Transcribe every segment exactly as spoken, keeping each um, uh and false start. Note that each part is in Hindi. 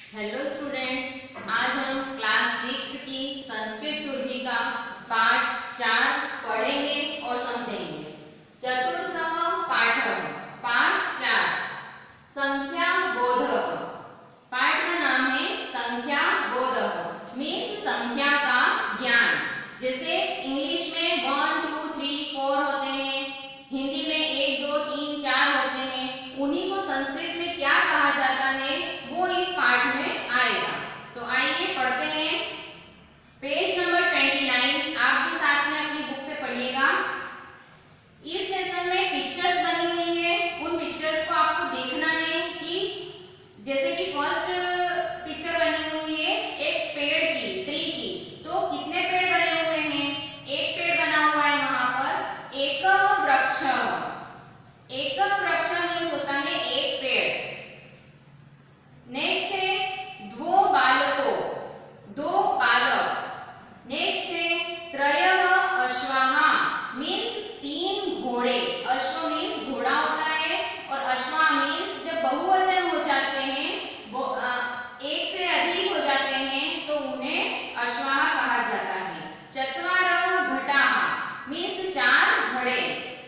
हेलो स्टूडेंट्स, आज हम क्लास सिक्स की संस्कृत सुरभि का पाठ चार पढ़ेंगे और समझेंगे। चतुर्थ पाठ पाठ चार संख्या बोधक। पाठ का नाम है संख्या बोधक, मीन्स संख्या का ज्ञान। जैसे इंग्लिश में वन टू थ्री फोर होते हैं, हिंदी में एक दो तीन चार होते हैं, उन्हीं को संस्कृत में क्या कहा जाता है वो इस पाठ में आएगा। तो आइए पढ़ते हैं। पेज नंबर उनतीस आप भी साथ में अपनी बुक से पढ़िएगा। इस लेसन में पिक्चर्स बनी हुई है, उन पिक्चर्स को आपको देखना है कि जैसे कि फर्स्ट पिक्चर बनी हुई है एक पेड़ की, ट्री की। तो कितने पेड़ बने हुए हैं? एक पेड़ बना हुआ है वहां पर। एक वृक्ष, एक वृक्ष मीन्स होता है एक पेड़। नेक्स्ट है द्वो बालको, दो बालक। नेक्स्ट है त्रयः अश्वाहा, मीन्स तीन घोड़े। अश्व मीन्स घोड़ा होता है और अश्वा मीन्स जब बहुवचन हो जाते हैं, एक से अधिक हो जाते हैं तो उन्हें अश्वाहा कहा जाता है। चत्वारः घटाः मीन्स चार घड़े।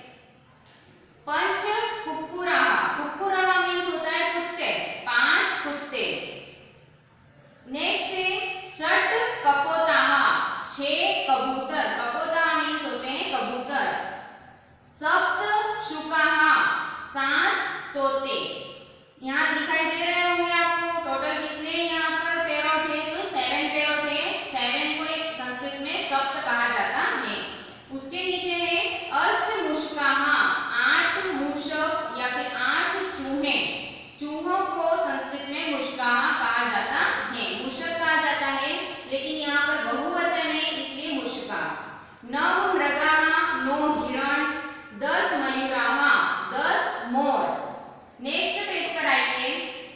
पंच कुक्कुराः, कुक्कुराः मीन्स होता है कुत्ते, पांच कुत्ते। नेक्स्ट है षट कपोताः, छह कबूतर। कपोताः मीन्स होते हैं कबूतर। सप्त शुकाः, सात तोते। यहाँ दिखाई दे रहे होंगे आपको टोटल कितने यहाँ पर पैरोट है, तो सेवन पैरोट है। सेवन को एक संस्कृत में सप्त कहा जाता है। उसके नीचे है अष्ट मुष्काः, आठ मूषक या फिर आठ चूहे। चूहों को संस्कृत में मुष्काः कहा जाता है, मूषक कहा जाता है, लेकिन यहाँ पर बहुवचन है इसलिए मुष्का। नव मृगाः, नौ हिरण। दस मयूराः, दस मोर। नेक्स्ट पेज पर आइए।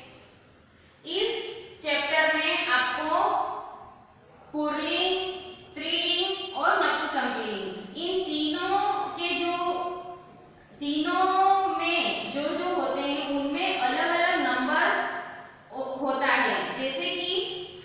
इस चैप्टर में आपको पुल्लिंग, स्त्रीलिंग और नपुंसकलिंग, इन तीनों के जो तीनों में जो जो होते हैं उनमें अलग अलग नंबर होता है। जैसे कि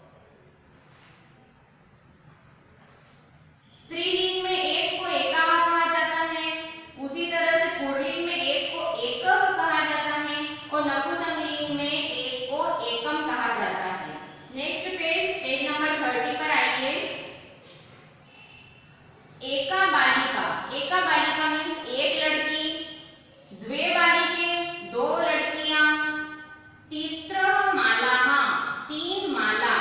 स्त्रीलिंग में एक को एकाः कहा जाता है, उसी तरह से पुल्लिंग में एक को एकः कहा जाता है और नपुंसकलिंग में एक को एकम कहा जाता है। नेक्स्ट पेज, पेज नंबर तीस पर आइए। एका बालिका, एका बालिका मीन्स एक लड़की। द्वे बालिके, दो लड़कियां। तिस्रः मालाः, तीन माला।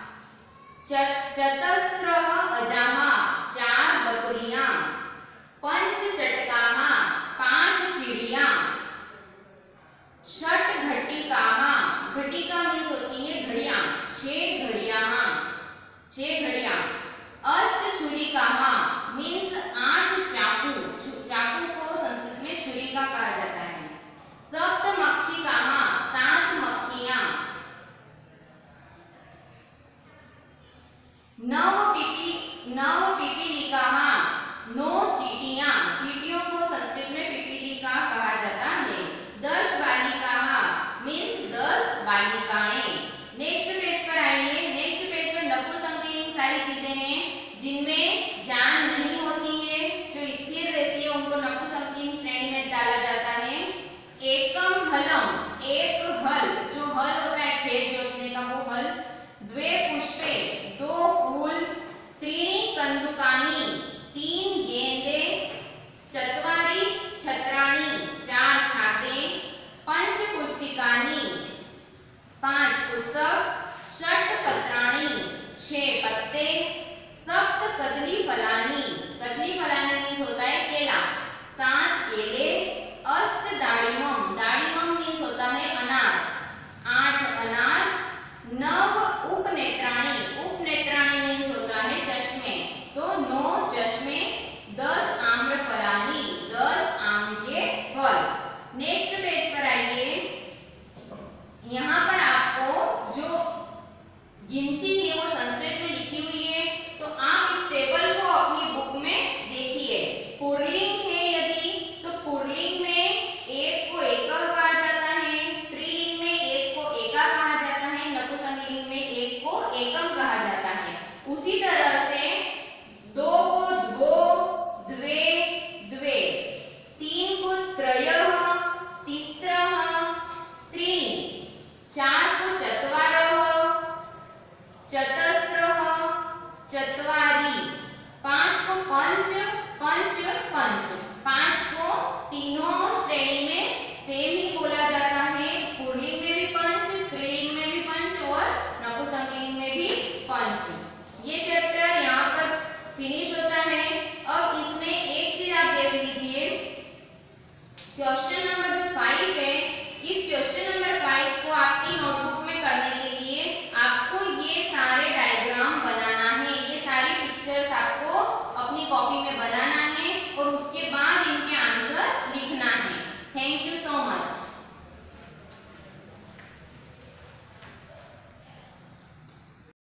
चतस्रः अजाः, चार बकरियां। पंच चटकाः, पांच चिड़िया। षट घटिकाः, घटिका मीन्स होती है घड़ियां, छह घड़ियां, छह घड़ियां। अष्ट छुरिकाः मीन्स आठ चाकू, चाकू को संस्कृत में छुरिका कहा जाता है। सप्त मक्षिकाः, सात मक्खियां। नव पिपी नव पिपीलिकाः, नौ चींटियां। चींटियों को संस्कृत में पिपीलिका कहा जाता है। दस बालिकाः मीन्स दस बालिकाएं। नेक्स्ट पेज पर आइए। नेक्स्ट पेज पर नपुंसकलिंग सारी चीजें हैं जिनमें जान नहीं होती है, जो स्थिर रहती है, उनको नपुंसकलिंग श्रेणी में डाला जाता है। एकम हलम, एक हल, जो हल होता है खेत जोतने का वो हल। द्वे पुष्पे, दो फूल। त्रीणि कंदुकानि, तीन गेंदे। चत्वारि छत्राणि, चार छाते। पंच पुस्तिकानि, पांच पुस्तक। षट पत्राणि, छह पत्ते। सप्त कदली फलानि, कदली फलानि मीन्स होता है केला, सात केले। अष्ट दाड़िमम,